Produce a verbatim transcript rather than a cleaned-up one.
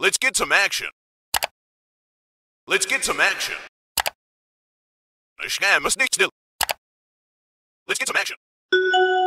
Let's get some action. Let's get some action. Scam, must nicht still. Let's get some action.